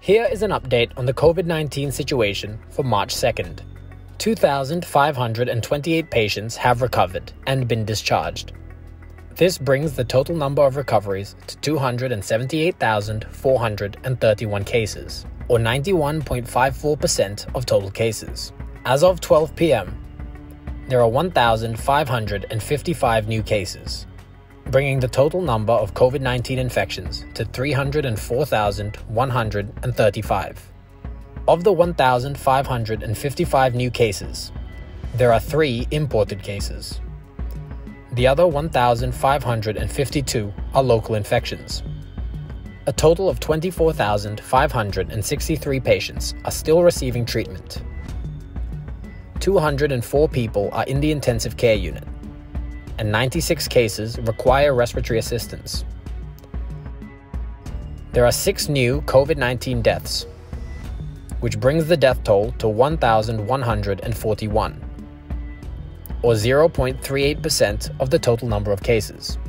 Here is an update on the COVID-19 situation for March 2nd. 2,528 patients have recovered and been discharged. This brings the total number of recoveries to 278,431 cases, or 91.54% of total cases. As of 12 p.m., there are 1,555 new cases, bringing the total number of COVID-19 infections to 304,135. Of the 1,555 new cases, there are 3 imported cases. The other 1,552 are local infections. A total of 24,563 patients are still receiving treatment. 204 people are in the intensive care unit, and 96 cases require respiratory assistance. There are 6 new COVID-19 deaths, which brings the death toll to 1,141, or 0.38% of the total number of cases.